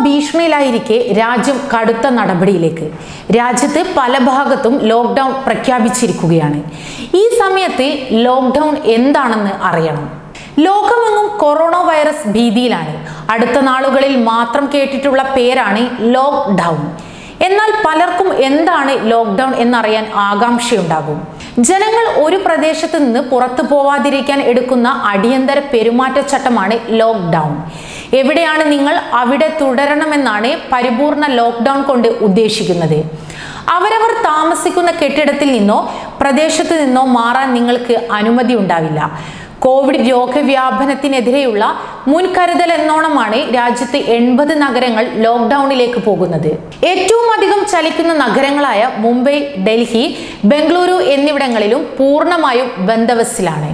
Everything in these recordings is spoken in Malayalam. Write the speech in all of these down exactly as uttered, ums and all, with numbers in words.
ഭീഷണിയിലായിരിക്കെ രാജ്യം കടുത്ത നടപടിയിലേക്ക്. രാജ്യത്ത് പല ഭാഗത്തും ലോക്ക്ഡൗൺ പ്രഖ്യാപിച്ചിരിക്കുകയാണ്. ഈ സമയത്ത് ലോക്ക്ഡൗൺ എന്താണെന്ന് അറിയണം. ലോകമെങ്ങും കൊറോണ വൈറസ് ഭീതിയിലാണ്. അടുത്ത നാളുകളിൽ മാത്രം കേട്ടിട്ടുള്ള പേരാണ് ലോക്ക്ഡൗൺ. എന്നാൽ പലർക്കും എന്താണ് ലോക്ക്ഡൗൺ എന്നറിയാൻ ആകാംക്ഷയുണ്ടാകും. ജനങ്ങൾ ഒരു പ്രദേശത്ത് നിന്ന് പുറത്തു പോവാതിരിക്കാൻ എടുക്കുന്ന അടിയന്തര പെരുമാറ്റച്ചട്ടമാണ് ലോക്ക്ഡൗൺ. എവിടെയാണ് നിങ്ങൾ അവിടെ തുടരണമെന്നാണ് പരിപൂർണ ലോക്ക്ഡൗൺ കൊണ്ട് ഉദ്ദേശിക്കുന്നത്. അവരവർ താമസിക്കുന്ന കെട്ടിടത്തിൽ നിന്നോ പ്രദേശത്ത് നിന്നോ മാറാൻ നിങ്ങൾക്ക് അനുമതി ഉണ്ടാവില്ല. കോവിഡ് രോഗവ്യാപനത്തിനെതിരെയുള്ള മുൻകരുതൽ എന്നോണമാണ് രാജ്യത്ത് എൺപത് നഗരങ്ങൾ ലോക്ക്ഡൌണിലേക്ക് പോകുന്നത്. ഏറ്റവും അധികം ചലിക്കുന്ന നഗരങ്ങളായ മുംബൈ, ഡൽഹി, ബംഗളൂരു എന്നിവിടങ്ങളിലും പൂർണ്ണമായും ബന്ദോബസ്തിലാണ്.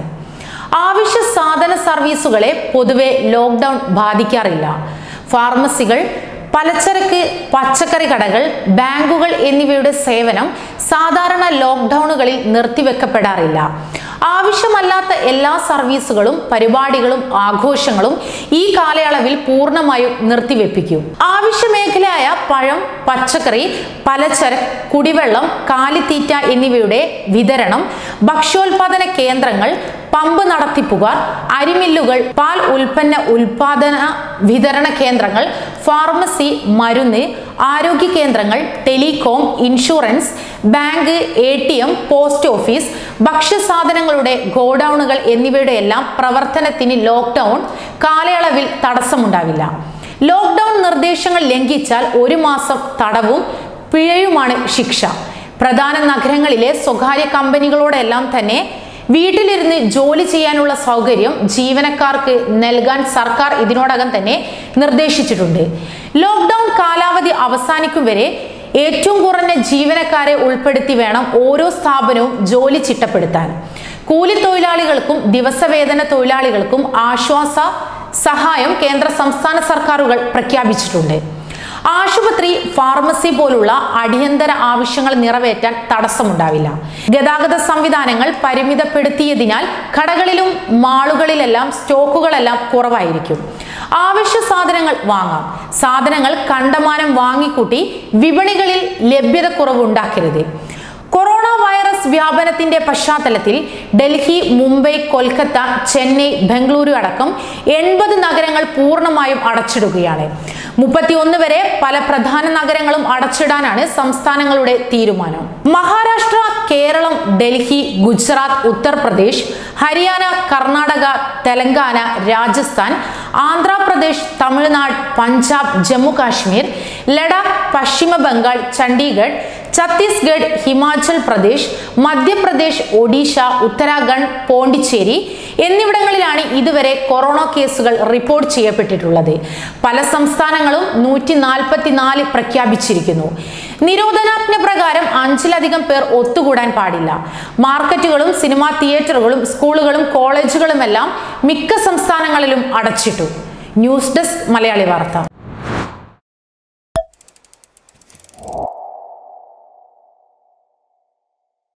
ആവശ്യ സാധന സർവീസുകളെ പൊതുവെ ലോക്ക്ഡൌൺ ബാധിക്കാറില്ല. ഫാർമസികൾ, പലചരക്ക് പച്ചക്കറി കടകൾ, ബാങ്കുകൾ എന്നിവയുടെ സേവനം സാധാരണ ലോക്ക്ഡൌണുകളിൽ നിർത്തിവെക്കപ്പെടാറില്ല. ആവശ്യമല്ലാത്ത എല്ലാ സർവീസുകളും പരിപാടികളും ആഘോഷങ്ങളും ഈ കാലയളവിൽ പൂർണ്ണമായും നിർത്തിവെപ്പിക്കും. ആവശ്യ മേഖലയായ പഴം, പച്ചക്കറി, പലചരക്ക്, കുടിവെള്ളം, കാലിത്തീറ്റ എന്നിവയുടെ വിതരണം, ഭക്ഷ്യോൽപാദന കേന്ദ്രങ്ങൾ, പമ്പ് നടത്തിപ്പുകാർ, അരിമില്ലുകൾ, പാൽ ഉൽപ്പന്ന ഉൽപാദന വിതരണ കേന്ദ്രങ്ങൾ, ഫാർമസി, മരുന്ന്, ആരോഗ്യ കേന്ദ്രങ്ങൾ, telecom, insurance, bank, A T M, post office, ഭക്ഷ്യസാധനങ്ങളുടെ ഗോഡൌണുകൾ എന്നിവയുടെ എല്ലാം പ്രവർത്തനത്തിന് ലോക്ക്ഡൌൺ കാലയളവിൽ തടസ്സമുണ്ടാവില്ല. ലോക്ക്ഡൌൺ നിർദ്ദേശങ്ങൾ ലംഘിച്ചാൽ ഒരു മാസം തടവും പിഴയുമാണ് ശിക്ഷ. പ്രധാന നഗരങ്ങളിലെ സ്വകാര്യ കമ്പനികളോടെല്ലാം തന്നെ വീട്ടിലിരുന്ന് ജോലി ചെയ്യാനുള്ള സൗകര്യം ജീവനക്കാർക്ക് നൽകാൻ സർക്കാർ ഇതിനോടകം തന്നെ നിർദ്ദേശിച്ചിട്ടുണ്ട്. ലോക്ക്ഡൌൺ കാലാവധി അവസാനിക്കും വരെ ഏറ്റവും കുറഞ്ഞ ജീവനക്കാരെ ഉൾപ്പെടുത്തി വേണം ഓരോ സ്ഥാപനവും ജോലി ചിട്ടപ്പെടുത്താൻ. കൂലി തൊഴിലാളികൾക്കും ദിവസവേതന തൊഴിലാളികൾക്കും ആശ്വാസ സഹായം കേന്ദ്ര സംസ്ഥാന സർക്കാരുകൾ പ്രഖ്യാപിച്ചിട്ടുണ്ട്. ആശുപത്രി, ഫാർമസി പോലുള്ള അടിയന്തര ആവശ്യങ്ങൾ നിറവേറ്റാൻ തടസ്സമുണ്ടാവില്ല. ഗതാഗത സംവിധാനങ്ങൾ പരിമിതപ്പെടുത്തിയതിനാൽ കടകളിലും മാളുകളിലെല്ലാം സ്റ്റോക്കുകളെല്ലാം കുറവായിരിക്കും. ആവശ്യ സാധനങ്ങൾ വാങ്ങാം. സാധനങ്ങൾ കണ്ടമാനം വാങ്ങിക്കൂട്ടി വിപണികളിൽ ലഭ്യത കുറവുണ്ടാക്കരുത്. കൊറോണ വൈറസ് വ്യാപനത്തിന്റെ പശ്ചാത്തലത്തിൽ ഡൽഹി, മുംബൈ, കൊൽക്കത്ത, ചെന്നൈ, ബംഗളൂരു അടക്കം എൺപത് നഗരങ്ങൾ പൂർണ്ണമായും അടച്ചിടുകയാണ്. മുപ്പത്തിയൊന്ന് വരെ പല പ്രധാന നഗരങ്ങളും അടച്ചിടാനാണ് സംസ്ഥാനങ്ങളുടെ തീരുമാനം. മഹാരാഷ്ട്ര, കേരളം, ഡൽഹി, ഗുജറാത്ത്, ഉത്തർപ്രദേശ്, ഹരിയാന, കർണാടക, തെലങ്കാന, രാജസ്ഥാൻ, ആന്ധ്രാപ്രദേശ്, തമിഴ്നാട്, പഞ്ചാബ്, ജമ്മു കാശ്മീർ, ലഡാക്ക്, പശ്ചിമ ബംഗാൾ, ചണ്ഡീഗഡ്, ഛത്തീസ്ഗഡ്, ഹിമാചൽ പ്രദേശ്, മധ്യപ്രദേശ്, ഒഡീഷ, ഉത്തരാഖണ്ഡ്, പോണ്ടിച്ചേരി എന്നിവിടങ്ങളിലാണ് ഇതുവരെ കൊറോണ കേസുകൾ റിപ്പോർട്ട് ചെയ്യപ്പെട്ടിട്ടുള്ളത്. പല സംസ്ഥാനങ്ങളും നൂറ്റി നാൽപ്പത്തിനാല് പ്രഖ്യാപിച്ചിരിക്കുന്നു. നിരോധനാജ്ഞ പ്രകാരം അഞ്ചിലധികം പേർ ഒത്തുകൂടാൻ പാടില്ല. മാർക്കറ്റുകളും സിനിമാ തിയേറ്ററുകളും സ്കൂളുകളും കോളേജുകളുമെല്ലാം മിക്ക സംസ്ഥാനങ്ങളിലും അടച്ചിട്ടു. ന്യൂസ് ഡെസ്ക് മലയാളി വാർത്ത.